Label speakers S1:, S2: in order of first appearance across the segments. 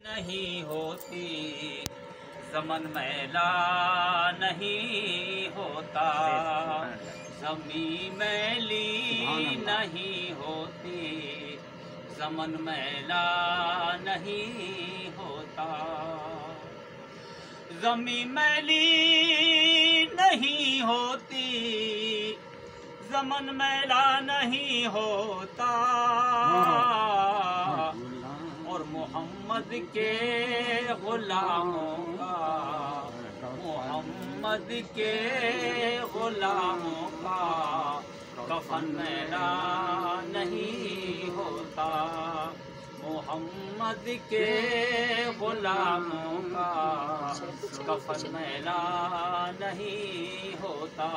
S1: نہیں ہوتی، زمن میلا نہیں ہوتا، زمین میلی نہیں ہوتی، زمن میلا نہیں ہوتا، زمین میلی نہیں ہوتی، زمن میلا نہیں ہوتا، اور محمد کے غلاموں کا، محمد کے غلاموں کا کفن میلا نہیں ہوتا، محمد کے غلاموں کا کفن میلا نہیں ہوتا۔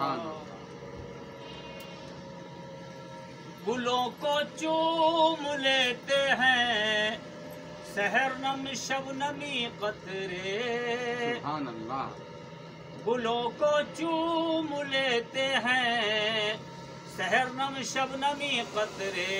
S1: گلوں کو چوم لیتے ہیں سحر نم شبنمی قطرے،
S2: سبحان اللہ۔
S1: گلوں کو چوم لیتے ہیں سحر نم شبنمی قطرے،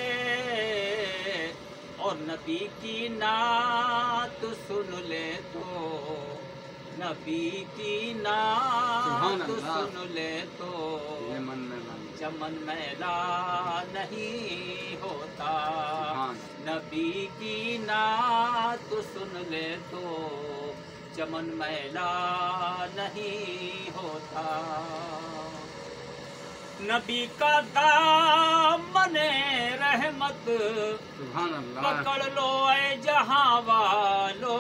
S1: اور نبی کی نعت سن لے تو، نبی کی نعت سن لے تو چمن میلا نہیں ہوتا، نبی کی نعت سن لے تو چمن میلا نہیں ہوتا، نبی کا دامن رحمت پکڑ لو اے جہاں والو،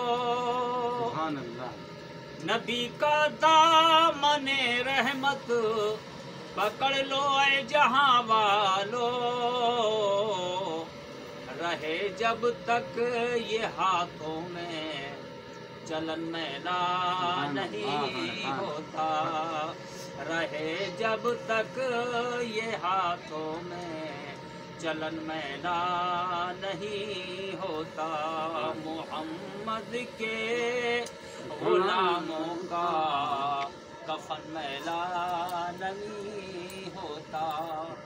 S1: نبی کا دامن رحمت پکڑ لو اے جہاں والو، رہے جب تک یہ ہاتھوں میں چلن میلا نہیں ہوتا، رہے جب تک یہ ہاتھوں میں چلن میلا نہیں ہوتا، محمد کے غلاموں کا کفن میلا نہیں ہوتا۔